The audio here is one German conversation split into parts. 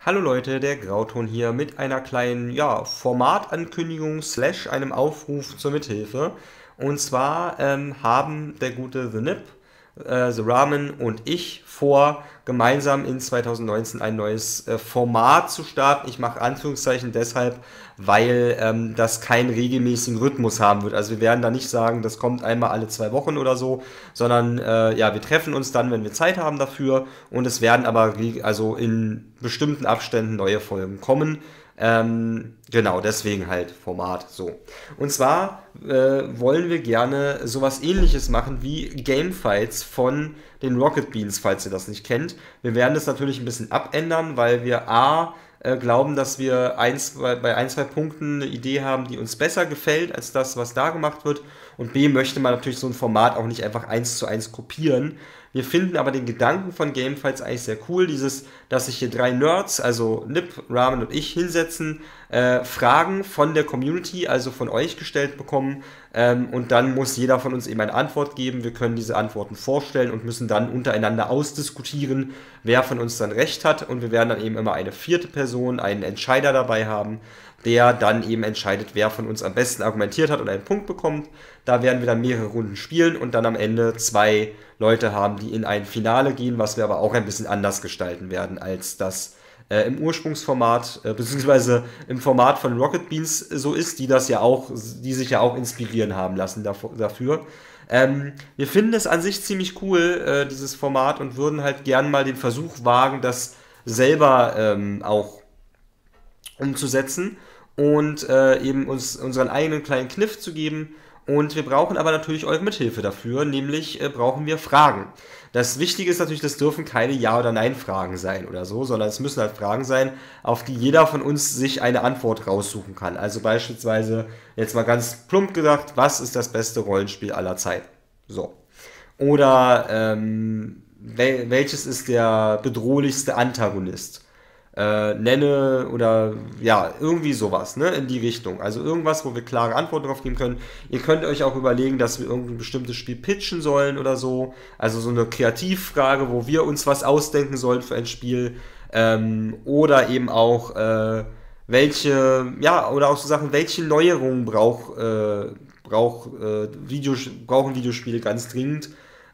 Hallo Leute, der Grauton hier mit einer kleinen Formatankündigung slash einem Aufruf zur Mithilfe. Und zwar haben der gute The Nip, The Ramen und ich vor, gemeinsam in 2019 ein neues Format zu starten. Ich mache Anführungszeichen deshalb, weil das keinen regelmäßigen Rhythmus haben wird. Also wir werden da nicht sagen, das kommt einmal alle 2 Wochen oder so, sondern wir treffen uns dann, wenn wir Zeit haben dafür, und es werden aber also in bestimmten Abständen neue Folgen kommen. Genau, deswegen halt Format so. Und zwar wollen wir gerne sowas ähnliches machen wie Gamefights von den Rocket Beans, falls ihr das nicht kennt. Wir werden das natürlich ein bisschen abändern, weil wir glauben, dass wir bei ein, zwei Punkten eine Idee haben, die uns besser gefällt als das, was da gemacht wird. Und B, möchte man natürlich so ein Format auch nicht einfach 1:1 kopieren. Wir finden aber den Gedanken von Gamefights eigentlich sehr cool. Dass sich hier 3 Nerds, also Nip, Ramen und ich, hinsetzen, Fragen von der Community, also von euch gestellt bekommen. Und dann muss jeder von uns eben eine Antwort geben. Wir können diese Antworten vorstellen und müssen dann untereinander ausdiskutieren, wer von uns dann recht hat. Und wir werden dann eben immer eine vierte Person, einen Entscheider dabei haben, der dann eben entscheidet, wer von uns am besten argumentiert hat und einen Punkt bekommt. Da werden wir dann mehrere Runden spielen und dann am Ende 2 Leute haben, die in ein Finale gehen, was wir aber auch ein bisschen anders gestalten werden, als das im Ursprungsformat, beziehungsweise im Format von Rocket Beans so ist, die sich ja auch inspirieren haben lassen dafür. Wir finden es an sich ziemlich cool, dieses Format, und würden halt gern mal den Versuch wagen, das selber auch umzusetzen und eben uns unseren eigenen kleinen Kniff zu geben. Und wir brauchen aber natürlich eure Mithilfe dafür, nämlich brauchen wir Fragen. Das Wichtige ist natürlich, das dürfen keine Ja- oder Nein-Fragen sein oder so, sondern es müssen halt Fragen sein, auf die jeder von uns sich eine Antwort raussuchen kann. Also beispielsweise, jetzt mal ganz plump gesagt, was ist das beste Rollenspiel aller Zeiten? So. Oder welches ist der bedrohlichste Antagonist? Nenne oder ja, irgendwie sowas, ne, in die Richtung. Also irgendwas, wo wir klare Antworten drauf geben können. Ihr könnt euch auch überlegen, dass wir irgendein bestimmtes Spiel pitchen sollen oder so. Also so eine Kreativfrage, wo wir uns was ausdenken sollen für ein Spiel. Oder eben auch oder auch so Sachen, welche Neuerungen brauchen Videospiele ganz dringend.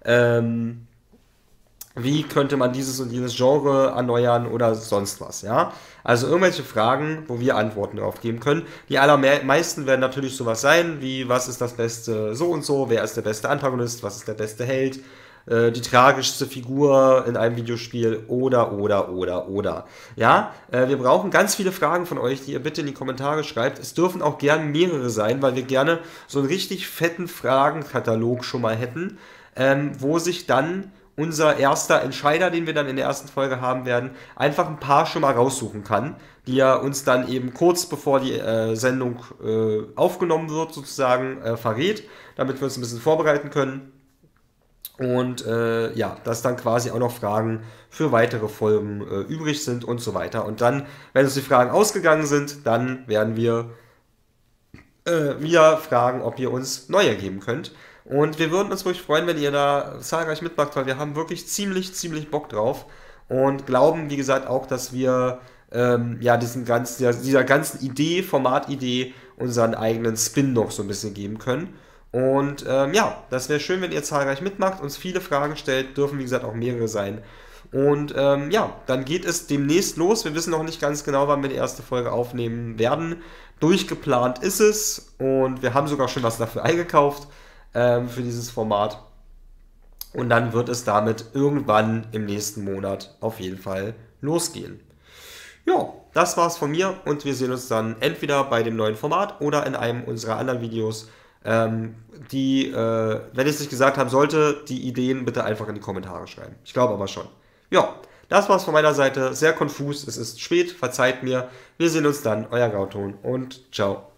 Wie könnte man dieses und jenes Genre erneuern oder sonst was, ja? Also irgendwelche Fragen, wo wir Antworten darauf geben können. Die allermeisten werden natürlich sowas sein, wie was ist das beste so und so, wer ist der beste Antagonist, was ist der beste Held, die tragischste Figur in einem Videospiel oder. Ja, wir brauchen ganz viele Fragen von euch, die ihr bitte in die Kommentare schreibt. Es dürfen auch gerne mehrere sein, weil wir gerne so einen richtig fetten Fragenkatalog schon mal hätten, wo sich dann unser erster Entscheider, den wir dann in der ersten Folge haben werden, einfach ein paar schon mal raussuchen kann, die er uns dann eben kurz bevor die Sendung aufgenommen wird, sozusagen verrät, damit wir uns ein bisschen vorbereiten können. Und dass dann quasi auch noch Fragen für weitere Folgen übrig sind und so weiter. Und dann, wenn uns die Fragen ausgegangen sind, dann werden wir wieder fragen, ob ihr uns neue geben könnt. Und wir würden uns wirklich freuen, wenn ihr da zahlreich mitmacht, weil wir haben wirklich ziemlich Bock drauf und glauben, wie gesagt, auch, dass wir dieser ganzen Formatidee, unseren eigenen Spin noch so ein bisschen geben können. Und das wäre schön, wenn ihr zahlreich mitmacht, uns viele Fragen stellt, dürfen wie gesagt auch mehrere sein. Und dann geht es demnächst los. Wir wissen noch nicht ganz genau, wann wir die erste Folge aufnehmen werden. Durchgeplant ist es und wir haben sogar schon was dafür eingekauft für dieses Format. Und dann wird es damit irgendwann im nächsten Monat auf jeden Fall losgehen. Ja, das war's von mir und wir sehen uns dann entweder bei dem neuen Format oder in einem unserer anderen Videos. Wenn ich es nicht gesagt haben sollte, die Ideen bitte einfach in die Kommentare schreiben. Ich glaube aber schon. Ja, das war's von meiner Seite. Sehr konfus, es ist spät, verzeiht mir. Wir sehen uns dann, euer Grauton und ciao.